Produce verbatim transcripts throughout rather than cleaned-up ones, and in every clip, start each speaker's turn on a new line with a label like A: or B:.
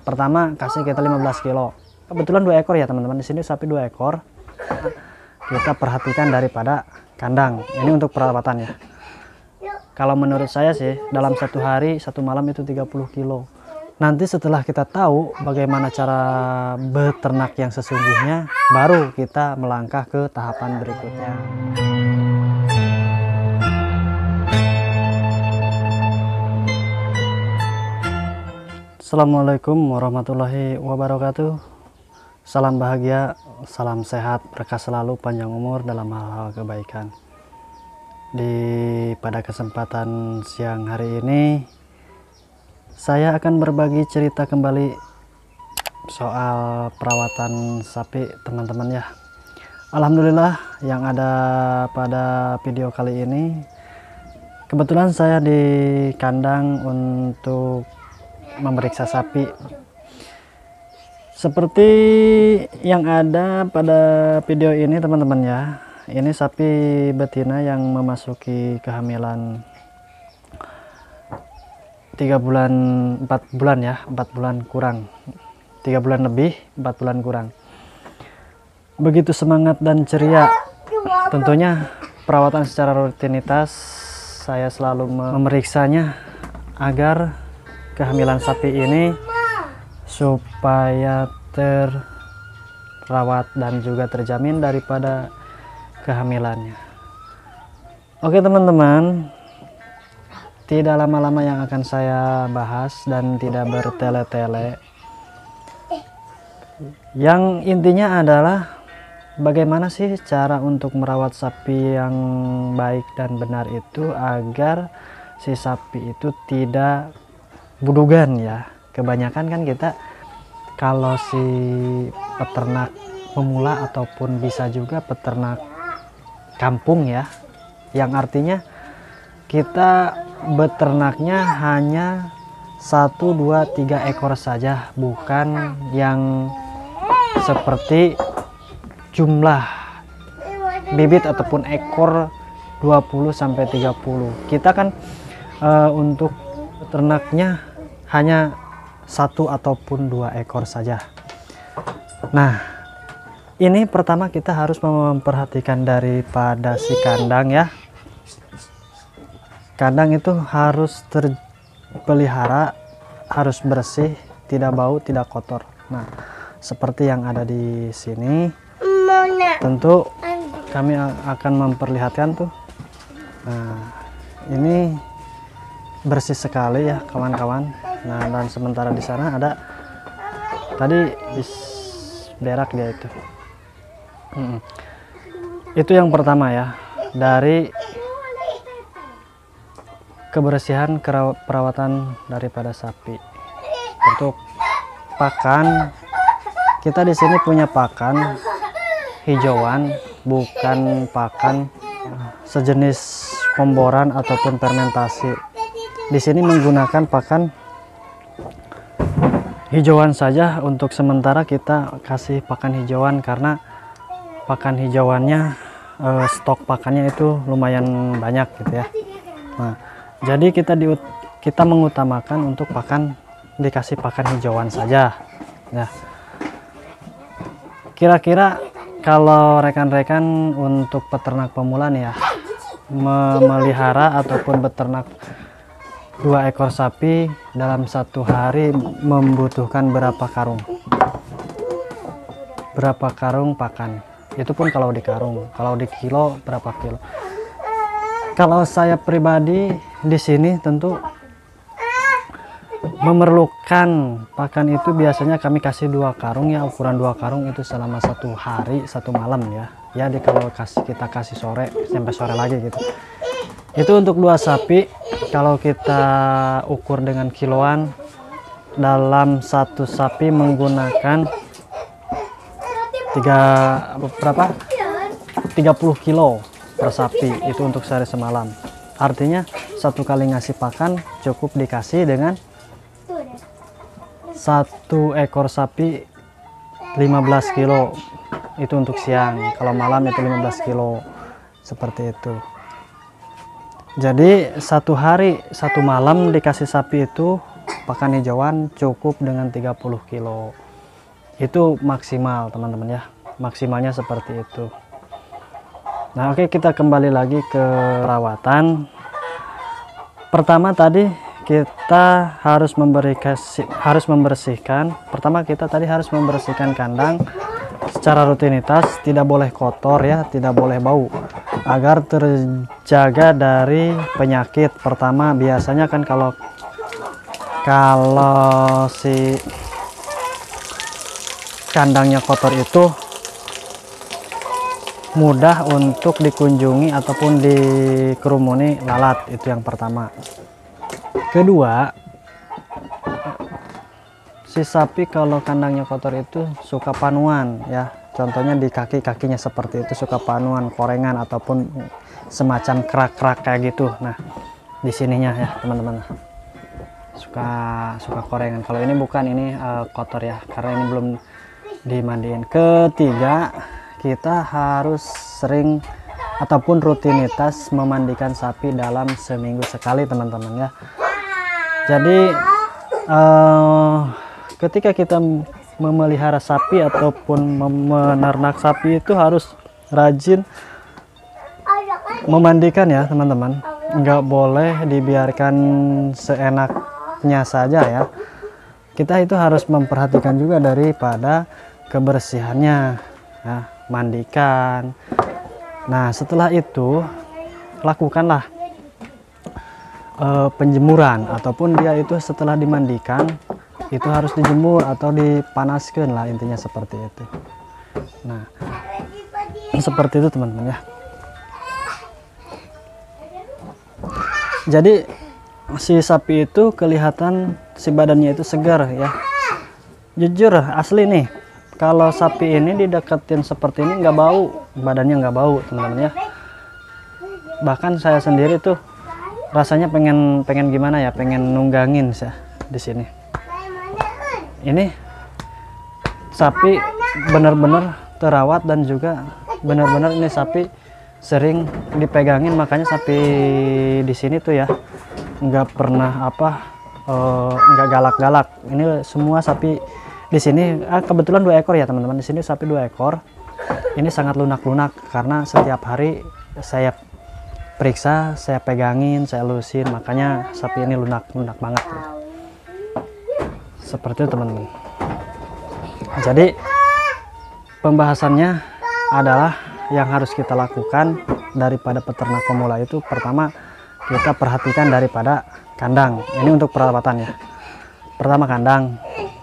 A: pertama kasih kita lima belas kilo. Kebetulan dua ekor ya teman-teman, di sini sapi dua ekor. Kita perhatikan daripada kandang. Ini untuk perawatan ya. Kalau menurut saya sih dalam satu hari satu malam itu tiga puluh kilo. Nanti setelah kita tahu bagaimana cara beternak yang sesungguhnya, baru kita melangkah ke tahapan berikutnya. Assalamualaikum warahmatullahi wabarakatuh. Salam bahagia, salam sehat, berkah selalu, panjang umur dalam hal-hal kebaikan. Di pada kesempatan siang hari ini, saya akan berbagi cerita kembali soal perawatan sapi teman-teman ya. Alhamdulillah yang ada pada video kali ini, kebetulan saya di kandang untuk memeriksa sapi. Seperti yang ada pada video ini teman-teman ya, ini sapi betina yang memasuki kehamilan tiga bulan, empat bulan ya, empat bulan kurang, tiga bulan lebih, empat bulan kurang. Begitu semangat dan ceria. Tentunya perawatan secara rutinitas saya selalu memeriksanya agar kehamilan sapi ini supaya terawat dan juga terjamin daripada kehamilannya. Oke teman-teman, tidak lama-lama yang akan saya bahas dan tidak bertele-tele. Yang intinya adalah bagaimana sih cara untuk merawat sapi yang baik dan benar itu agar si sapi itu tidak budugan ya. Kebanyakan kan kita kalau si peternak pemula ataupun bisa juga peternak kampung ya, yang artinya kita beternaknya hanya satu, dua, tiga ekor saja, bukan yang seperti jumlah bibit ataupun ekor dua puluh sampai tiga puluh. Kita kan e, untuk ternaknya hanya satu ataupun dua ekor saja. Nah, ini pertama kita harus memperhatikan daripada si kandang ya. Kandang itu harus terpelihara, harus bersih, tidak bau, tidak kotor. Nah, seperti yang ada di sini, tentu kami akan memperlihatkan tuh. Nah, ini bersih sekali ya kawan-kawan. Nah, dan sementara di sana ada tadi bis berak dia itu. Hmm. Itu yang pertama ya, dari kebersihan perawatan daripada sapi. Untuk pakan, kita di sini punya pakan hijauan, bukan pakan sejenis komboran ataupun fermentasi. Di sini menggunakan pakan hijauan saja. Untuk sementara kita kasih pakan hijauan karena pakan hijauannya eh, stok pakannya itu lumayan banyak gitu ya. Nah, jadi kita di, kita mengutamakan untuk pakan dikasih pakan hijauan saja. Ya. Kira-kira kalau rekan-rekan untuk peternak pemula nih ya, memelihara ataupun beternak dua ekor sapi dalam satu hari membutuhkan berapa karung? Berapa karung pakan? Itu pun kalau di karung. Kalau di kilo berapa kilo? Kalau saya pribadi di sini tentu memerlukan pakan itu biasanya kami kasih dua karung ya, ukuran dua karung itu selama satu hari satu malam ya. Ya di kalau kasih kita kasih sore sampai sore lagi gitu. Itu untuk dua sapi. Kalau kita ukur dengan kiloan, dalam satu sapi menggunakan tiga berapa? tiga puluh kilo per sapi itu untuk sehari semalam. Artinya satu kali ngasih pakan cukup dikasih dengan satu ekor sapi lima belas kilo itu untuk siang. Kalau malam itu lima belas kilo seperti itu. Jadi satu hari satu malam dikasih sapi itu pakan hijauan cukup dengan tiga puluh kilo. Itu maksimal teman-teman ya, maksimalnya seperti itu. Nah oke, kita kembali lagi ke perawatan. Pertama tadi kita harus memberikan harus membersihkan. Pertama kita tadi harus membersihkan kandang secara rutinitas, tidak boleh kotor ya, tidak boleh bau, agar terjaga dari penyakit. Pertama biasanya kan kalau kalau si kandangnya kotor itu mudah untuk dikunjungi ataupun dikerumuni lalat, itu yang pertama. Kedua, si sapi kalau kandangnya kotor itu suka panuan ya, contohnya di kaki-kakinya seperti itu, suka panuan, korengan ataupun semacam kerak-kerak kayak gitu. Nah di sininya ya teman-teman, suka suka korengan. Kalau ini bukan, ini uh, kotor ya, karena ini belum dimandiin. Ketiga, kita harus sering ataupun rutinitas memandikan sapi dalam seminggu sekali teman-teman ya. Jadi uh, ketika kita memelihara sapi ataupun menernak sapi itu harus rajin memandikan ya teman-teman. Nggak boleh dibiarkan seenaknya saja ya. Kita itu harus memperhatikan juga daripada kebersihannya ya, mandikan. Nah setelah itu lakukanlah uh, penjemuran, ataupun dia itu setelah dimandikan itu harus dijemur atau dipanaskan lah, intinya seperti itu. Nah seperti itu teman-teman ya. Jadi si sapi itu kelihatan si badannya itu segar ya. Jujur asli nih, kalau sapi ini dideketin seperti ini nggak bau, badannya nggak bau teman-teman ya. Bahkan saya sendiri tuh rasanya pengen pengen gimana ya, pengen nunggangin sih di sini. Ini sapi benar-benar terawat dan juga benar-benar ini sapi sering dipegangin, makanya sapi di sini tuh ya nggak pernah apa uh, nggak galak-galak. Ini semua sapi di sini ah, kebetulan dua ekor ya teman-teman. Di sini sapi dua ekor. Ini sangat lunak-lunak karena setiap hari saya periksa, saya pegangin, saya lusin, makanya sapi ini lunak-lunak banget ya. Seperti itu teman-teman. Jadi pembahasannya adalah yang harus kita lakukan daripada peternak pemula itu, pertama kita perhatikan daripada kandang. Ini untuk perawatannya. Pertama kandang,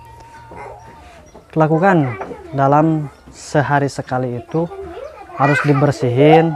A: lakukan dalam sehari sekali itu harus dibersihin,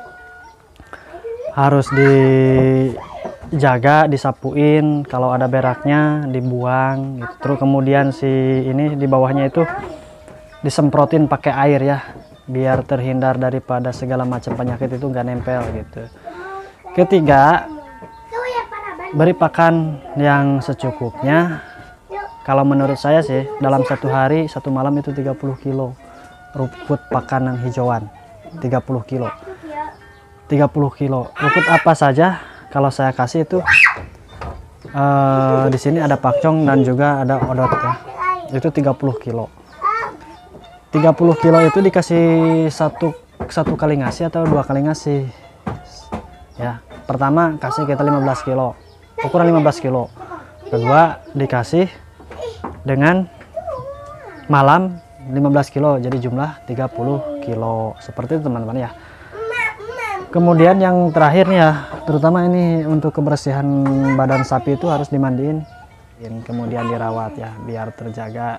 A: harus dijaga, disapuin, kalau ada beraknya dibuang gitu. Terus kemudian si ini di bawahnya itu disemprotin pakai air ya, biar terhindar daripada segala macam penyakit itu nggak nempel gitu. Ketiga, beri pakan yang secukupnya. Kalau menurut saya sih dalam satu hari satu malam itu tiga puluh kilo rumput pakanan hijauan, tiga puluh kilo tiga puluh kilo rumput apa saja. Kalau saya kasih itu uh, di sini ada pakcong dan juga ada odot ya, itu tiga puluh kilo. Tiga puluh kilo itu dikasih satu satu kali ngasih atau dua kali ngasih ya. Pertama kasih kita lima belas kilo, ukuran lima belas kilo. Kedua dikasih dengan malam lima belas kilo, jadi jumlah tiga puluh kilo. Seperti itu teman-teman ya. Kemudian yang terakhir nih ya, terutama ini untuk kebersihan badan sapi itu harus dimandiin, kemudian dirawat ya biar terjaga.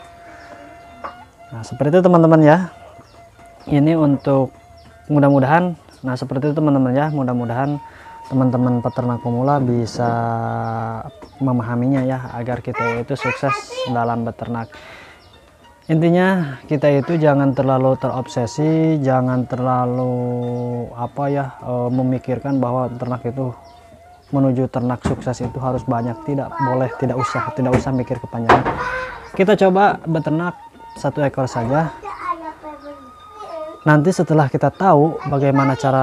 A: Nah seperti itu teman-teman ya. Ini untuk mudah-mudahan, nah seperti itu teman-teman ya, mudah-mudahan teman-teman peternak pemula bisa memahaminya ya, agar kita itu sukses dalam beternak. Intinya kita itu jangan terlalu terobsesi, jangan terlalu apa ya e, memikirkan bahwa ternak itu menuju ternak sukses itu harus banyak. Tidak boleh, tidak usah, tidak usah mikir kepanjangan. Kita coba beternak satu ekor saja. Nanti setelah kita tahu bagaimana cara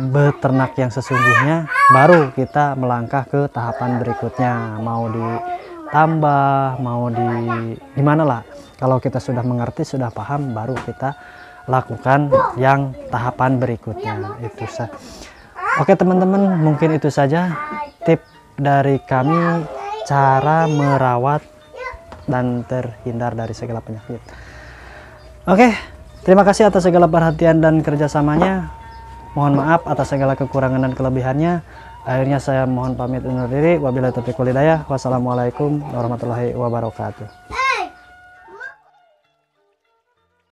A: beternak yang sesungguhnya, baru kita melangkah ke tahapan berikutnya. Mau di ditambah, mau di gimana lah. Kalau kita sudah mengerti, sudah paham, baru kita lakukan yang tahapan berikutnya. Itu sah. Oke teman-teman, mungkin itu saja tip dari kami cara merawat dan terhindar dari segala penyakit. Oke, terima kasih atas segala perhatian dan kerjasamanya. Mohon maaf atas segala kekurangan dan kelebihannya. Akhirnya saya mohon pamit undur diri. Wabillahi taufiq wal hidayah. Wassalamualaikum warahmatullahi wabarakatuh.